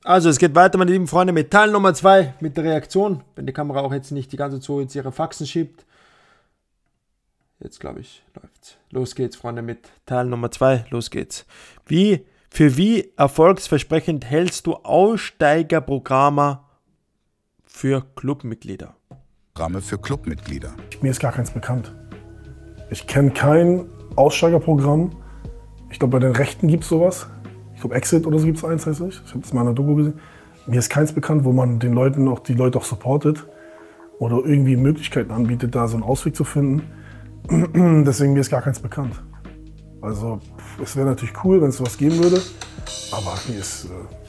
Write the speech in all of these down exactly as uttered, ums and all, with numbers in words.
Also, es geht weiter, meine lieben Freunde, mit Teil Nummer zwei, mit der Reaktion. Wenn die Kamera auch jetzt nicht die ganze Zeit so jetzt ihre Faxen schiebt. Jetzt, glaube ich, läuft's. Los geht's, Freunde, mit Teil Nummer zwei. Los geht's. Wie, für wie erfolgsversprechend hältst du Aussteigerprogramme für Clubmitglieder? Programme für Clubmitglieder. Mir ist gar keins bekannt. Ich kenne kein Aussteigerprogramm. Ich glaube, bei den Rechten gibt es sowas. Ich glaube, Exit oder so gibt es eins, heißt es. Ich habe das mal in der Doku gesehen. Mir ist keins bekannt, wo man den Leuten auch, die Leute auch supportet oder irgendwie Möglichkeiten anbietet, da so einen Ausweg zu finden. Deswegen mir ist gar keins bekannt. Also es wäre natürlich cool, wenn es sowas geben würde, aber mir ist, äh,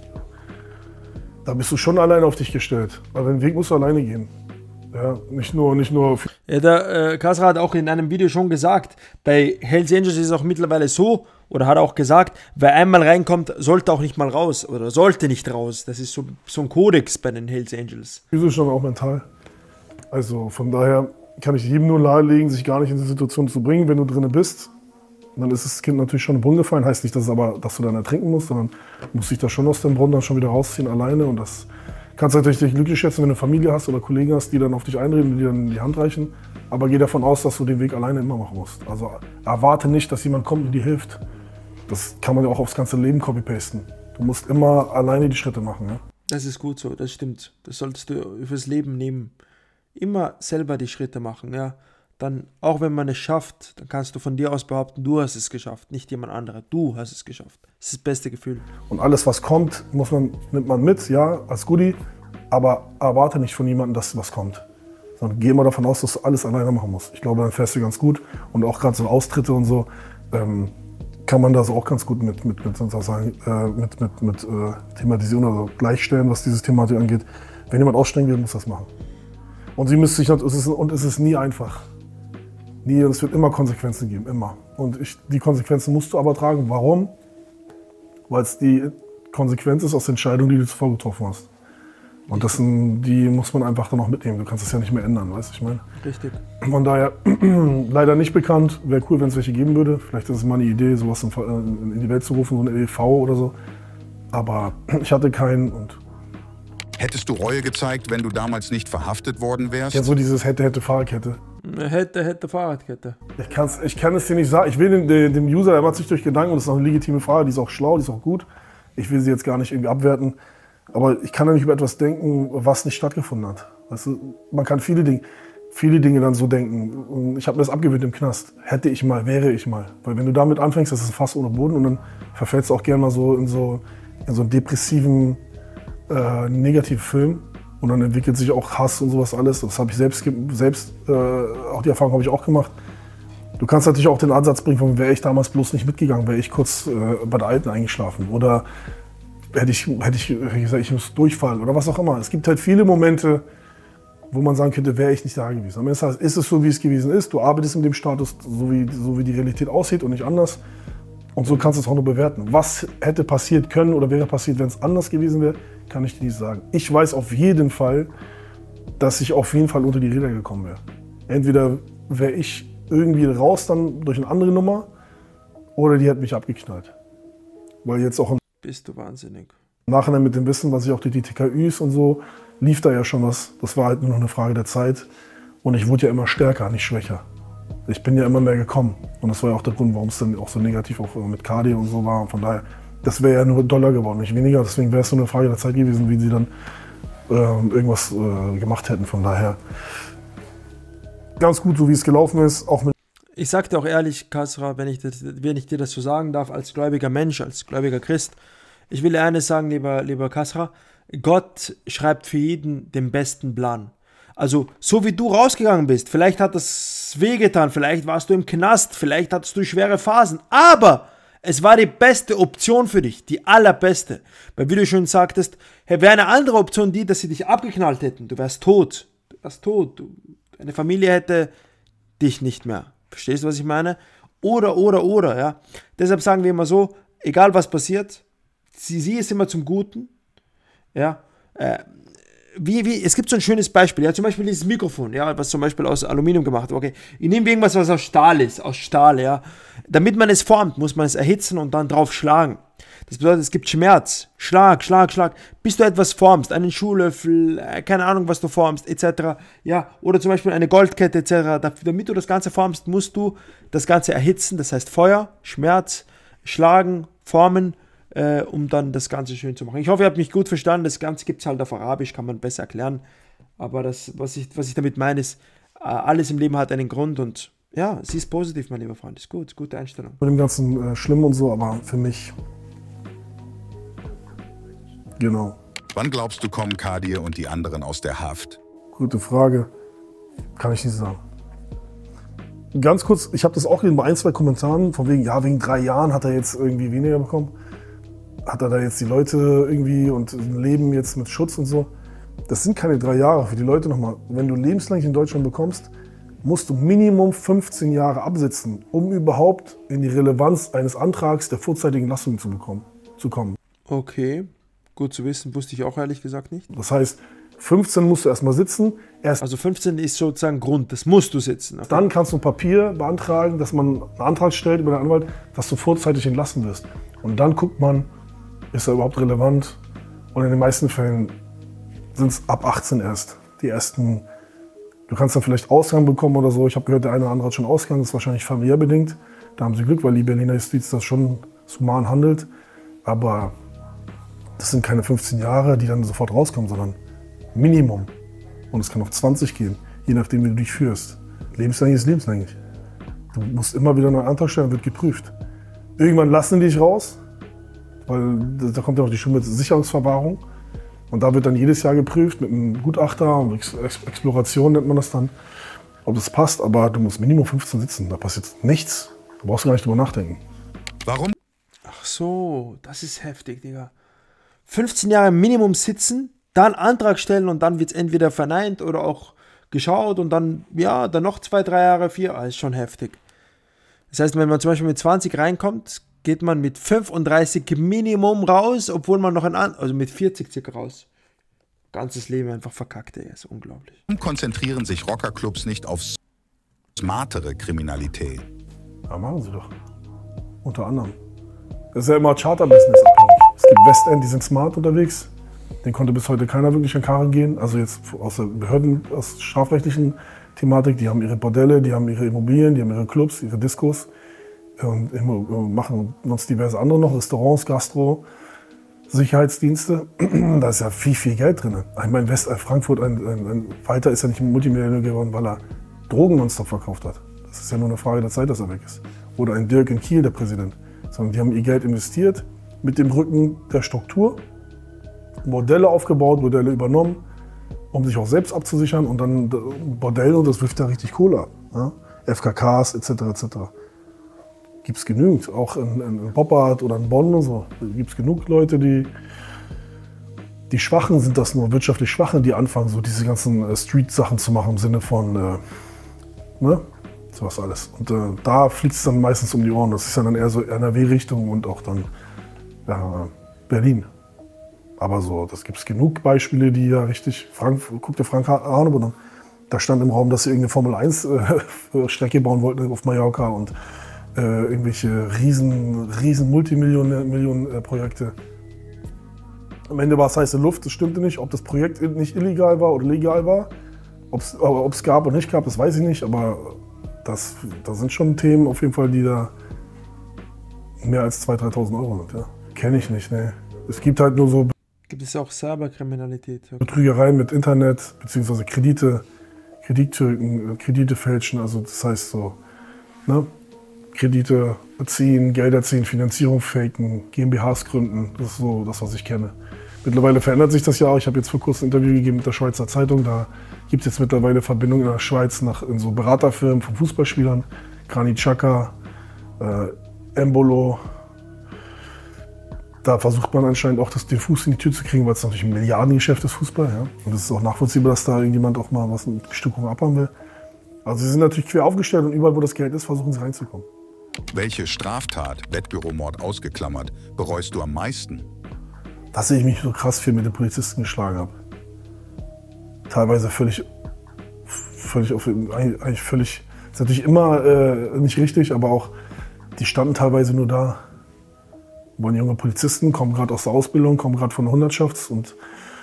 da bist du schon alleine auf dich gestellt. Weil den Weg musst du alleine gehen. Ja, nicht nur, nicht nur. Ja, der äh, Kasra hat auch in einem Video schon gesagt, bei Hells Angels ist es auch mittlerweile so, oder hat auch gesagt, wer einmal reinkommt, sollte auch nicht mal raus oder sollte nicht raus. Das ist so, so ein Kodex bei den Hells Angels. Physisch und auch mental. Also von daher kann ich jedem nur nahelegen, sich gar nicht in die Situation zu bringen, wenn du drin bist. Dann ist das Kind natürlich schon im Brunnen gefallen. Heißt nicht, dass, es aber, dass du dann ertrinken musst, sondern musst dich da schon aus dem Brunnen dann schon wieder rausziehen alleine. Und das kannst du natürlich dich glücklich schätzen, wenn du Familie hast oder Kollegen hast, die dann auf dich einreden und dir dann die Hand reichen. Aber geh davon aus, dass du den Weg alleine immer machen musst. Also erwarte nicht, dass jemand kommt und dir hilft. Das kann man ja auch aufs ganze Leben copy-pasten. Du musst immer alleine die Schritte machen. Ja? Das ist gut so, das stimmt. Das solltest du fürs Leben nehmen. Immer selber die Schritte machen, ja. Dann, auch wenn man es schafft, dann kannst du von dir aus behaupten, du hast es geschafft, nicht jemand anderer. Du hast es geschafft. Das ist das beste Gefühl. Und alles, was kommt, muss man, nimmt man mit, ja, als Goodie, aber erwarte nicht von jemandem, dass was kommt. Sondern geh immer davon aus, dass du alles alleine machen musst. Ich glaube, dann fährst du ganz gut. Und auch gerade so Austritte und so, ähm, kann man das auch ganz gut mit, mit, mit, sagen, äh, mit, mit, mit äh, thematisieren oder gleichstellen, was dieses Thematik angeht. Wenn jemand aussteigen will, muss das machen. Und sie müsste sich, es ist, und es ist nie einfach. Nie, es wird immer Konsequenzen geben, immer. Und ich, die Konsequenzen musst du aber tragen. Warum? Weil es die Konsequenz ist aus der Entscheidung, die du zuvor getroffen hast. Und das sind, die muss man einfach dann auch mitnehmen. Du kannst es ja nicht mehr ändern, weißt du, ich meine? Richtig. Von daher leider nicht bekannt. Wäre cool, wenn es welche geben würde. Vielleicht ist es mal eine Idee, sowas in, in die Welt zu rufen, so eine E V oder so. Aber ich hatte keinen. Und hättest du Reue gezeigt, wenn du damals nicht verhaftet worden wärst? Ja, so dieses hätte, hätte, Fahrradkette. Hätte, hätte, Fahrradkette. Ich, kann's, ich kann es dir nicht sagen. Ich will dem, dem User, der macht sich durch Gedanken, und das ist auch eine legitime Frage, die ist auch schlau, die ist auch gut. Ich will sie jetzt gar nicht irgendwie abwerten. Aber ich kann ja nicht über etwas denken, was nicht stattgefunden hat. Weißt du, man kann viele Dinge, viele Dinge dann so denken. Und ich habe mir das abgewöhnt im Knast. Hätte ich mal, wäre ich mal. Weil wenn du damit anfängst, das ist ein Fass ohne Boden und dann verfällst du auch gerne mal so in so, in so einen depressiven, äh, negativen Film. Und dann entwickelt sich auch Hass und sowas alles. Das habe ich selbst, selbst äh, auch die Erfahrung habe ich auch gemacht. Du kannst natürlich auch den Ansatz bringen, von wäre ich damals bloß nicht mitgegangen, wäre ich kurz äh, bei der Alten eingeschlafen. Oder hätte ich, hätte ich, hätte ich gesagt, ich muss durchfallen oder was auch immer. Es gibt halt viele Momente, wo man sagen könnte, wäre ich nicht da gewesen. Am Ende ist es so, wie es gewesen ist. Du arbeitest mit dem Status, so wie, so wie die Realität aussieht und nicht anders. Und so kannst du es auch nur bewerten. Was hätte passiert können oder wäre passiert, wenn es anders gewesen wäre, kann ich dir nicht sagen. Ich weiß auf jeden Fall, dass ich auf jeden Fall unter die Räder gekommen wäre. Entweder wäre ich irgendwie raus dann durch eine andere Nummer oder die hat mich abgeknallt. Weil jetzt auch im Bist du wahnsinnig. Nachhinein mit dem Wissen, was ich auch durch die T K Üs und so, lief da ja schon was. Das war halt nur noch eine Frage der Zeit. Und ich wurde ja immer stärker, nicht schwächer. Ich bin ja immer mehr gekommen. Und das war ja auch der Grund, warum es dann auch so negativ auch mit Cardio und so war. Und von daher, das wäre ja nur doller geworden, nicht weniger. Deswegen wäre es nur eine Frage der Zeit gewesen, wie sie dann ähm, irgendwas äh, gemacht hätten. Von daher ganz gut, so wie es gelaufen ist. Auch mit ich sag dir auch ehrlich, Kasra, wenn ich, das, wenn ich dir das so sagen darf, als gläubiger Mensch, als gläubiger Christ, ich will eines sagen, lieber, lieber Kasra, Gott schreibt für jeden den besten Plan. Also, so wie du rausgegangen bist, vielleicht hat das wehgetan, vielleicht warst du im Knast, vielleicht hattest du schwere Phasen, aber es war die beste Option für dich, die allerbeste. Weil wie du schon sagtest, wäre eine andere Option die, dass sie dich abgeknallt hätten, du wärst tot, du wärst tot, du, deine Familie hätte dich nicht mehr. Verstehst du, was ich meine? Oder, oder, oder, ja. Deshalb sagen wir immer so, egal was passiert, sie, sie ist immer zum Guten, ja. Äh, wie, wie, es gibt so ein schönes Beispiel, ja, zum Beispiel dieses Mikrofon, ja, was zum Beispiel aus Aluminium gemacht wird. Okay, ich nehme irgendwas, was aus Stahl ist, aus Stahl, ja. Damit man es formt, muss man es erhitzen und dann drauf schlagen. Das bedeutet, es gibt Schmerz, Schlag, Schlag, Schlag, bis du etwas formst, einen Schuhlöffel, äh, keine Ahnung, was du formst, et cetera. Ja, oder zum Beispiel eine Goldkette, et cetera. Damit du das Ganze formst, musst du das Ganze erhitzen, das heißt Feuer, Schmerz, Schlagen, Formen, äh, um dann das Ganze schön zu machen. Ich hoffe, ihr habt mich gut verstanden. Das Ganze gibt es halt auf Arabisch, kann man besser erklären. Aber das, was ich, was ich damit meine, ist, äh, alles im Leben hat einen Grund und ja, sie ist positiv, mein lieber Freund. Ist gut, gute Einstellung. Mit dem ganzen äh, Schlimm und so, aber für mich, genau. Wann glaubst du, kommen Kadir und die anderen aus der Haft? Gute Frage, kann ich nicht sagen. Ganz kurz, ich habe das auch gesehen bei ein, zwei Kommentaren, von wegen, ja, wegen drei Jahren hat er jetzt irgendwie weniger bekommen. Hat er da jetzt die Leute irgendwie und ein Leben jetzt mit Schutz und so. Das sind keine drei Jahre für die Leute nochmal. Wenn du lebenslang in Deutschland bekommst, musst du Minimum fünfzehn Jahre absitzen, um überhaupt in die Relevanz eines Antrags der vorzeitigen Lassung zu, bekommen, zu kommen. Okay, gut zu wissen, wusste ich auch ehrlich gesagt nicht. Das heißt, fünfzehn musst du erstmal sitzen. Erst also fünfzehn ist sozusagen Grund, das musst du sitzen. Okay. Dann kannst du ein Papier beantragen, dass man einen Antrag stellt über den Anwalt, dass du vorzeitig entlassen wirst. Und dann guckt man, ist er überhaupt relevant? Und in den meisten Fällen sind es ab achtzehn erst. Die ersten, du kannst dann vielleicht Ausgang bekommen oder so. Ich habe gehört, der eine oder andere hat schon Ausgang, das ist wahrscheinlich familiär bedingt. Da haben sie Glück, weil die Berliner Justiz das schon human handelt. Aber das sind keine fünfzehn Jahre, die dann sofort rauskommen, sondern Minimum. Und es kann auf zwanzig gehen, je nachdem, wie du dich führst. Lebenslänglich ist lebenslänglich. Du musst immer wieder einen neuen Antrag stellen, wird geprüft. Irgendwann lassen die dich raus, weil da kommt ja noch die Schule mit Sicherungsverwahrung. Und da wird dann jedes Jahr geprüft mit einem Gutachter und Ex Exploration nennt man das dann, ob das passt. Aber du musst Minimum fünfzehn sitzen, da passiert nichts. Da brauchst du gar nicht drüber nachdenken. Warum? Ach so, das ist heftig, Digga. fünfzehn Jahre Minimum sitzen, dann Antrag stellen und dann wird es entweder verneint oder auch geschaut und dann, ja, dann noch zwei, drei Jahre, vier, ah, ist schon heftig. Das heißt, wenn man zum Beispiel mit zwanzig reinkommt, geht man mit fünfunddreißig Minimum raus, obwohl man noch ein, An also mit vierzig circa raus. Ganzes Leben einfach verkackt, ey, ist unglaublich. Warum konzentrieren sich Rockerclubs nicht auf smartere Kriminalität? Ja, machen sie doch. Unter anderem. Das ist ja immer Charter-Business abhängig. Es gibt Westend, die sind smart unterwegs. Den konnte bis heute keiner wirklich an Karren gehen. Also jetzt aus der Behörden, aus strafrechtlichen Thematik. Die haben ihre Bordelle, die haben ihre Immobilien, die haben ihre Clubs, ihre Diskos. Und machen sonst diverse andere noch, Restaurants, Gastro, Sicherheitsdienste. Da ist ja viel, viel Geld drin. Ich meine, West Frankfurt, ein, ein, ein Walter ist ja nicht Multimillionär geworden, weil er Drogen nonstop verkauft hat. Das ist ja nur eine Frage der Zeit, dass er weg ist. Oder ein Dirk in Kiel, der Präsident. Sondern die haben ihr Geld investiert mit dem Rücken der Struktur, Bordelle aufgebaut, Bordelle übernommen, um sich auch selbst abzusichern und dann Bordelle, und das wirft ja richtig Kohle ab. Ja? F K Ks et cetera et cetera. Gibt es genügend, auch in, in Boppard oder in Bonn und so. Gibt es genug Leute, die, die Schwachen sind das nur, wirtschaftlich Schwachen, die anfangen, so diese ganzen äh, Street-Sachen zu machen im Sinne von, äh, ne, sowas alles. Und äh, da fliegt es dann meistens um die Ohren. Das ist ja dann eher so N R W-Richtung und auch dann ja, Berlin. Aber so, das gibt es genug Beispiele, die ja richtig, Frank, guck dir Frank Arnemann an. Da stand im Raum, dass sie irgendeine Formel eins Strecke bauen wollten auf Mallorca und Äh, irgendwelche riesen, riesen Multimillionen-Projekte. Am Ende war es heiße Luft, das stimmte nicht. Ob das Projekt nicht illegal war oder legal war, ob es gab oder nicht gab, das weiß ich nicht. Aber das, das sind schon Themen auf jeden Fall, die da mehr als zweitausend, dreitausend Euro sind. Ja. Kenne ich nicht, ne. Es gibt halt nur so Gibt es auch Cyberkriminalität? Okay. Betrügereien mit Internet, beziehungsweise Kredite, Kredittürken, Kredite fälschen, also das heißt so, ne? Kredite ziehen, Gelder ziehen, Finanzierung faken, GmbHs gründen. Das ist so das, was ich kenne. Mittlerweile verändert sich das ja auch. Ich habe jetzt vor kurzem ein Interview gegeben mit der Schweizer Zeitung. Da gibt es jetzt mittlerweile Verbindungen in der Schweiz nach, in so Beraterfirmen von Fußballspielern. Granit Xhaka, äh, Embolo. Da versucht man anscheinend auch das, den Fuß in die Tür zu kriegen, weil es natürlich ein Milliardengeschäft ist, Fußball. Ja? Und es ist auch nachvollziehbar, dass da irgendjemand auch mal was mit Bestückung abhaben will. Also sie sind natürlich quer aufgestellt und überall, wo das Geld ist, versuchen sie reinzukommen. Welche Straftat, Wettbüromord ausgeklammert, bereust du am meisten? Dass ich mich so krass viel mit den Polizisten geschlagen habe. teilweise völlig, völlig, auf, eigentlich völlig, ist natürlich immer äh, nicht richtig, aber auch, die standen teilweise nur da. Waren junge Polizisten, kommen gerade aus der Ausbildung, kommen gerade von der Hundertschafts und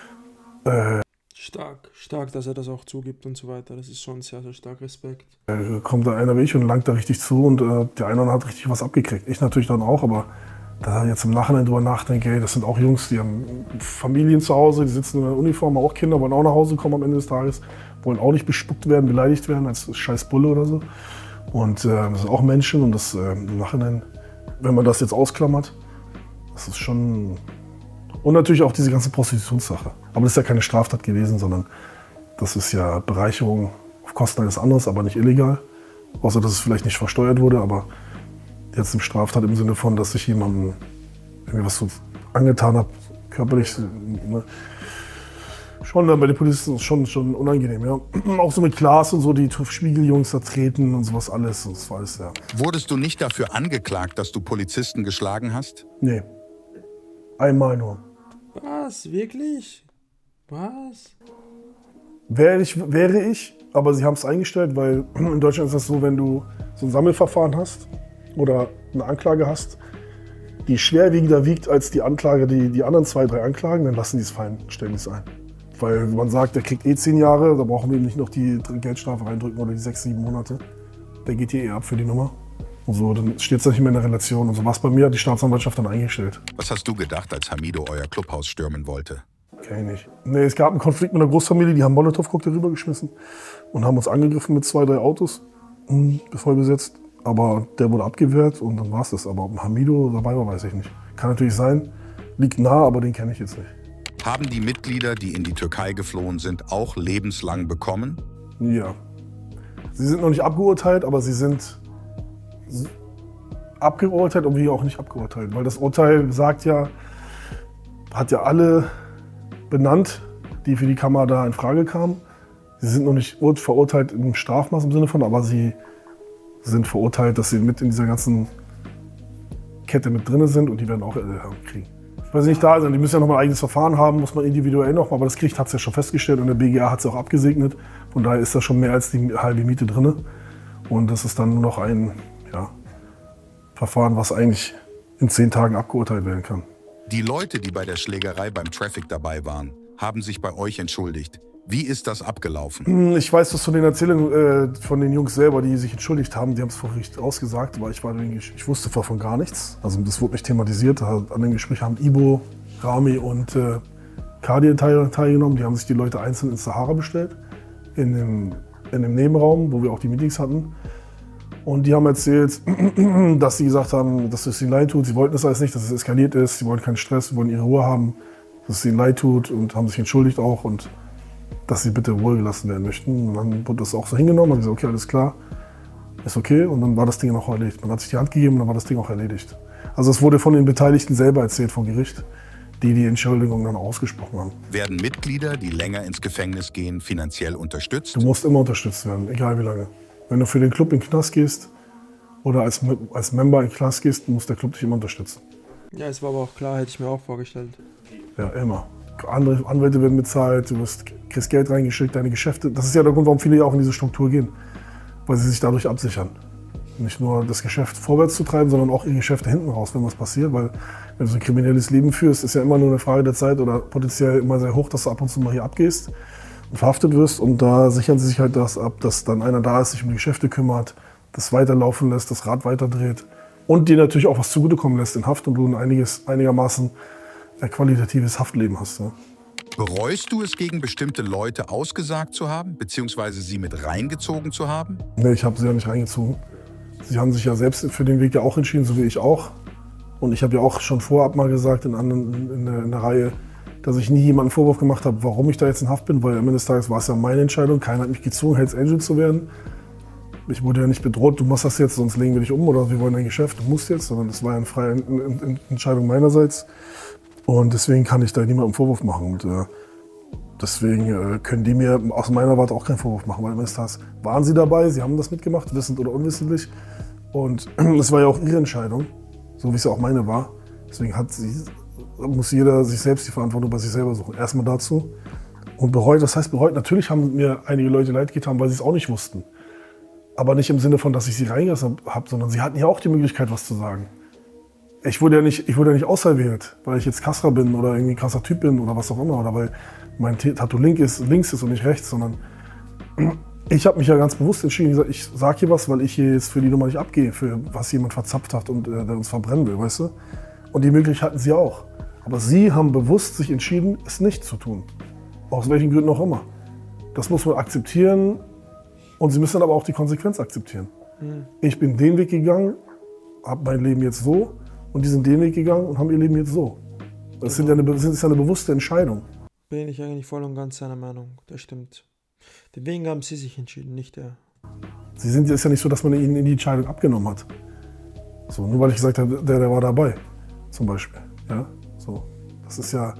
äh, Stark, stark, dass er das auch zugibt und so weiter. Das ist schon sehr, sehr stark. Respekt. äh, kommt da einer wie ich und langt da richtig zu und äh, der eine hat richtig was abgekriegt. Ich natürlich dann auch, aber da jetzt im Nachhinein drüber nachdenke, ey, das sind auch Jungs, die haben Familien zu Hause, die sitzen in der Uniform, auch Kinder, wollen auch nach Hause kommen am Ende des Tages, wollen auch nicht bespuckt werden, beleidigt werden als scheiß Bulle oder so. Und äh, das sind auch Menschen und das äh, im Nachhinein, wenn man das jetzt ausklammert, das ist schon... Und natürlich auch diese ganze Prostitutionssache. Aber das ist ja keine Straftat gewesen, sondern das ist ja Bereicherung auf Kosten eines anderen, aber nicht illegal. Außer, dass es vielleicht nicht versteuert wurde, aber jetzt eine Straftat im Sinne von, dass ich jemandem irgendwie was so angetan habe, körperlich. Ne? Schon dann bei den Polizisten schon, schon unangenehm, ja. Auch so mit Klaas und so, die Spiegeljungs da treten und sowas alles. Und das war alles, ja. Wurdest du nicht dafür angeklagt, dass du Polizisten geschlagen hast? Nee. Einmal nur. Was? Wirklich? Was? Wäre ich, wäre ich, aber sie haben es eingestellt, weil in Deutschland ist das so, wenn du so ein Sammelverfahren hast oder eine Anklage hast, die schwerwiegender wiegt als die Anklage, die, die anderen zwei, drei Anklagen, dann lassen die es fallen, stellen die es ein. Weil man sagt, der kriegt eh zehn Jahre, da brauchen wir ihm nicht noch die Geldstrafe reindrücken oder die sechs, sieben Monate. Der geht hier eh ab für die Nummer. Und so, dann steht es nicht mehr in der Relation. Und so war es bei mir, hat die Staatsanwaltschaft dann eingestellt. Was hast du gedacht, als Hamido euer Clubhaus stürmen wollte? Kenn ich nicht. Nee, es gab einen Konflikt mit einer Großfamilie, die haben Molotow-Cocktail rübergeschmissen und haben uns angegriffen mit zwei, drei Autos, voll besetzt. Aber der wurde abgewehrt und dann war es das. Aber ob ein Hamido dabei war, weiß ich nicht. Kann natürlich sein, liegt nah, aber den kenne ich jetzt nicht. Haben die Mitglieder, die in die Türkei geflohen sind, auch lebenslang bekommen? Ja. Sie sind noch nicht abgeurteilt, aber sie sind abgeurteilt und wir auch nicht abgeurteilt. Weil das Urteil sagt ja, hat ja alle benannt, die für die Kammer da in Frage kamen. Sie sind noch nicht verurteilt im Strafmaß im Sinne von, aber sie sind verurteilt, dass sie mit in dieser ganzen Kette mit drin sind und die werden auch äh, kriegen. Weil sie nicht da sind, die müssen ja noch mal ein eigenes Verfahren haben, muss man individuell noch mal, aber das Gericht hat es ja schon festgestellt und der B G A hat es auch abgesegnet. Von daher ist da schon mehr als die halbe Miete drin. Und das ist dann nur noch ein ja, Verfahren, was eigentlich in zehn Tagen abgeurteilt werden kann. Die Leute, die bei der Schlägerei beim Traffic dabei waren, haben sich bei euch entschuldigt. Wie ist das abgelaufen? Ich weiß das von den Erzählungen äh, von den Jungs selber, die sich entschuldigt haben. Die haben es vor Gericht ausgesagt, aber ich, war, ich wusste davon gar nichts. Also das wurde nicht thematisiert. An dem Gespräch haben Ibo, Rami und äh, Kadi teil, teilgenommen. Die haben sich die Leute einzeln ins Sahara bestellt, in dem, in dem Nebenraum, wo wir auch die Meetings hatten. Und die haben erzählt, dass sie gesagt haben, dass es ihnen leid tut. Sie wollten es alles nicht, dass es eskaliert ist. Sie wollen keinen Stress, sie wollen ihre Ruhe haben, dass es ihnen leid tut und haben sich entschuldigt auch. Und dass sie bitte Ruhe gelassen werden möchten. Und dann wurde das auch so hingenommen. Man hat gesagt, okay, alles klar, ist okay. Und dann war das Ding auch erledigt. Man hat sich die Hand gegeben und dann war das Ding auch erledigt. Also es wurde von den Beteiligten selber erzählt, vom Gericht, die die Entschuldigung dann ausgesprochen haben. Werden Mitglieder, die länger ins Gefängnis gehen, finanziell unterstützt? Du musst immer unterstützt werden, egal wie lange. Wenn du für den Club in den Knast gehst oder als, als Member in den Knast gehst, muss der Club dich immer unterstützen. Ja, es war aber auch klar, hätte ich mir auch vorgestellt. Ja, immer. Andere Anwälte werden bezahlt, du wirst, kriegst Geld reingeschickt, deine Geschäfte. Das ist ja der Grund, warum viele ja auch in diese Struktur gehen, weil sie sich dadurch absichern. Nicht nur das Geschäft vorwärts zu treiben, sondern auch ihre Geschäfte hinten raus, wenn was passiert. Weil wenn du so ein kriminelles Leben führst, ist ja immer nur eine Frage der Zeit oder potenziell immer sehr hoch, dass du ab und zu mal hier abgehst und verhaftet wirst. Und da sichern sie sich halt das ab, dass dann einer da ist, sich um die Geschäfte kümmert, das weiterlaufen lässt, das Rad weiterdreht und dir natürlich auch was zugutekommen lässt in Haft und du ein einiges, einigermaßen qualitatives Haftleben hast. Ja. Bereust du es, gegen bestimmte Leute ausgesagt zu haben, beziehungsweise sie mit reingezogen zu haben? Nee, ich habe sie ja nicht reingezogen. Sie haben sich ja selbst für den Weg ja auch entschieden, so wie ich auch. Und ich habe ja auch schon vorab mal gesagt in, anderen, in, der, in der Reihe, dass ich nie jemanden Vorwurf gemacht habe, warum ich da jetzt in Haft bin, weil am Ende des Tages war es ja meine Entscheidung. Keiner hat mich gezwungen, Hells Angel zu werden. Ich wurde ja nicht bedroht, du machst das jetzt, sonst legen wir dich um oder wir wollen dein Geschäft, du musst jetzt, sondern das war ja eine freie Entscheidung meinerseits. Und deswegen kann ich da niemandem Vorwurf machen. Und äh, deswegen äh, können die mir aus meiner Warte auch keinen Vorwurf machen, weil am Ende des Tages waren sie dabei, sie haben das mitgemacht, wissend oder unwissentlich. Und es war ja auch ihre Entscheidung, so wie es ja auch meine war. Deswegen hat sie, muss jeder sich selbst die Verantwortung bei sich selber suchen. Erstmal dazu. Und bereut, das heißt bereut, natürlich haben mir einige Leute leid getan, weil sie es auch nicht wussten. Aber nicht im Sinne von, dass ich sie reingelassen habe, sondern sie hatten ja auch die Möglichkeit, was zu sagen. Ich wurde ja nicht, ich wurde ja nicht auserwählt, weil ich jetzt Kasra bin oder irgendwie ein krasser Typ bin oder was auch immer. Oder weil mein Tattoo link ist, links ist und nicht rechts, sondern ich habe mich ja ganz bewusst entschieden, gesagt, ich sage hier was, weil ich hier jetzt für die Nummer nicht abgehe, für was jemand verzapft hat und äh, der uns verbrennen will, weißt du? Und die Möglichkeit hatten sie auch. Aber sie haben bewusst sich entschieden, es nicht zu tun. Aus welchen Gründen auch immer. Das muss man akzeptieren und sie müssen dann aber auch die Konsequenz akzeptieren. Mhm. Ich bin den Weg gegangen, habe mein Leben jetzt so und die sind den Weg gegangen und haben ihr Leben jetzt so. Das, genau. sind ja eine, das ist ja eine bewusste Entscheidung. Bin ich eigentlich voll und ganz seiner Meinung, das stimmt. Deswegen haben sie sich entschieden, nicht er. Sie sind, ist ja nicht so, dass man ihnen die Entscheidung abgenommen hat. So, nur weil ich gesagt habe, der, der war dabei, zum Beispiel. Ja, so. Das ist ja...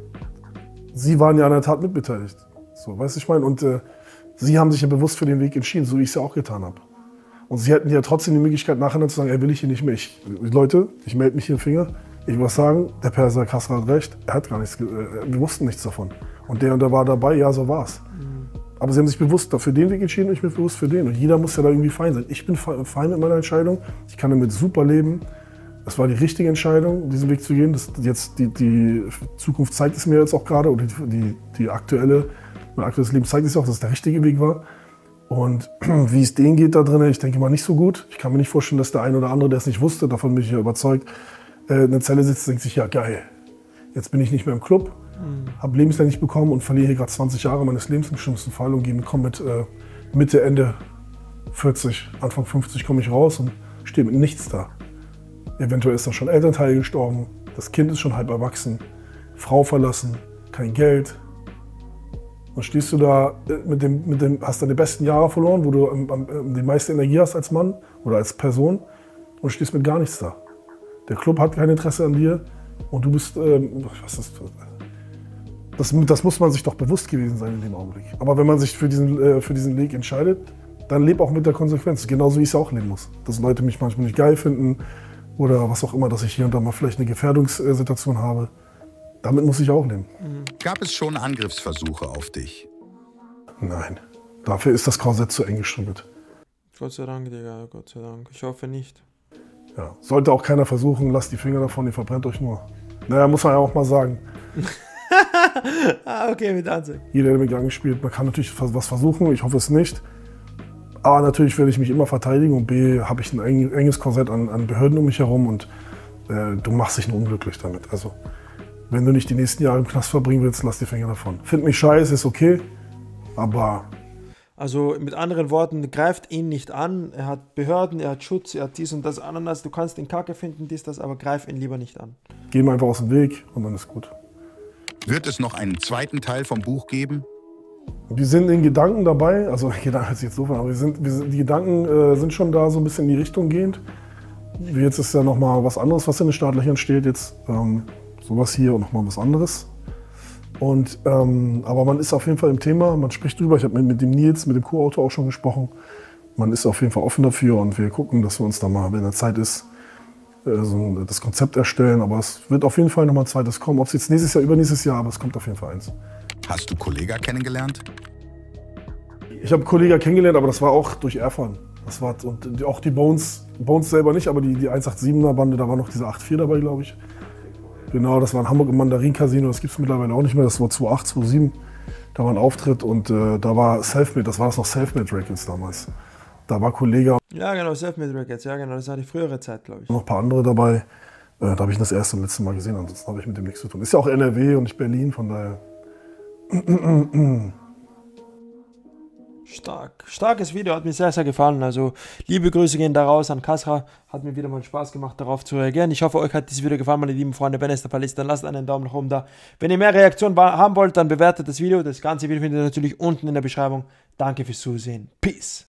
Sie waren ja an der Tat mitbeteiligt. So, weißt du, ich meine? Und äh, sie haben sich ja bewusst für den Weg entschieden, so wie ich es ja auch getan habe. Und sie hätten ja trotzdem die Möglichkeit, nachher zu sagen, ey, will ich hier nicht mehr. Ich, Leute, ich melde mich hier den Finger. Ich muss sagen, der Perser Kasra hat recht. Er hat gar nichts, äh, wir wussten nichts davon. Und der und der war dabei, ja, so war's. Mhm. Aber sie haben sich bewusst für den Weg entschieden und ich bin bewusst für den. Und jeder muss ja da irgendwie fein sein. Ich bin fein mit meiner Entscheidung. Ich kann damit super leben. Das war die richtige Entscheidung, diesen Weg zu gehen. Das jetzt die, die Zukunft zeigt es mir jetzt auch gerade, oder die, die, die aktuelle, mein aktuelles Leben zeigt es auch, dass es der richtige Weg war. Und wie es denen geht da drin, ich denke mal nicht so gut. Ich kann mir nicht vorstellen, dass der eine oder andere, der es nicht wusste, davon bin ich ja überzeugt, in der Zelle sitzt und denkt sich, ja geil, jetzt bin ich nicht mehr im Club, mhm. habe lebenslänglich bekommen und verliere hier gerade zwanzig Jahre meines Lebens im schlimmsten Fall und komme mit äh, Mitte, Ende vierzig, Anfang fünfzig komme ich raus und stehe mit nichts da. Eventuell ist da schon Elternteil gestorben, das Kind ist schon halb erwachsen, Frau verlassen, kein Geld. Dann stehst du da, mit dem, mit dem, hast deine besten Jahre verloren, wo du am, am, die meiste Energie hast als Mann oder als Person und stehst mit gar nichts da. Der Club hat kein Interesse an dir und du bist, ähm, was ist das? Das muss man sich doch bewusst gewesen sein in dem Augenblick. Aber wenn man sich für diesen, äh, für diesen Weg entscheidet, dann leb auch mit der Konsequenz. Genauso wie ich es auch leben muss. Dass Leute mich manchmal nicht geil finden oder was auch immer, dass ich hier und da mal vielleicht eine Gefährdungssituation habe. Damit muss ich auch leben. Gab es schon Angriffsversuche auf dich? Nein. Dafür ist das Korsett zu eng gestrümmelt. Gott sei Dank, Digga. Gott sei Dank. Ich hoffe nicht. Ja, sollte auch keiner versuchen, lasst die Finger davon, ihr verbrennt euch nur. Naja, muss man ja auch mal sagen. Ah, okay, mit Ansehen. Jeder, der mit Gang spielt, man kann natürlich was versuchen, ich hoffe es nicht. A, natürlich werde ich mich immer verteidigen und B, habe ich ein enges Korsett an, an Behörden um mich herum und äh, du machst dich nur unglücklich damit. Also, wenn du nicht die nächsten Jahre im Knast verbringen willst, lass die Finger davon. Find mich scheiße, ist okay, aber... Also mit anderen Worten, greift ihn nicht an, er hat Behörden, er hat Schutz, er hat dies und das, Ananas, du kannst ihn kacke finden, dies, das, aber greif ihn lieber nicht an. Geh ihm einfach aus dem Weg und dann ist gut. Wird es noch einen zweiten Teil vom Buch geben? Wir sind in Gedanken dabei, also Gedanken ist jetzt so, aber wir sind, wir sind, die Gedanken äh, sind schon da so ein bisschen in die Richtung gehend. Jetzt ist ja nochmal was anderes, was in den Startlöchern steht, jetzt ähm, sowas hier und nochmal was anderes. Und, ähm, aber man ist auf jeden Fall im Thema, man spricht drüber. Ich habe mit, mit dem Nils, mit dem Co-Autor auch schon gesprochen. Man ist auf jeden Fall offen dafür und wir gucken, dass wir uns da mal, wenn der Zeit ist, äh, so das Konzept erstellen. Aber es wird auf jeden Fall nochmal ein zweites kommen. Ob es jetzt nächstes Jahr, übernächstes Jahr, aber es kommt auf jeden Fall eins. Hast du Kollega kennengelernt? Ich habe Kollega kennengelernt, aber das war auch durch Erfahren. Das war, und auch die Bones, Bones selber nicht, aber die, die hundertsiebenundachtzig er Bande, da war noch diese acht vier dabei, glaube ich. Genau, das war in Hamburg im Mandarin-Casino, das gibt es mittlerweile auch nicht mehr, das war zweitausendacht, zweitausendsieben. Da war ein Auftritt und äh, da war Selfmade, das war das noch Selfmade Records damals. Da war Kollege. Ja genau, Selfmade Records, ja genau, das war die frühere Zeit, glaube ich. Noch ein paar andere dabei, äh, da habe ich das erste und letzte Mal gesehen, ansonsten habe ich mit dem nichts zu tun. Ist ja auch N R W und nicht Berlin, von daher. Stark. Starkes Video, hat mir sehr, sehr gefallen. Also liebe Grüße gehen da raus an Kasra. Hat mir wieder mal Spaß gemacht, darauf zu reagieren. Ich hoffe, euch hat dieses Video gefallen, meine lieben Freunde. Wenn es der Fall ist, dann lasst einen Daumen nach oben da. Wenn ihr mehr Reaktionen haben wollt, dann bewertet das Video. Das ganze Video findet ihr natürlich unten in der Beschreibung. Danke fürs Zusehen. Peace.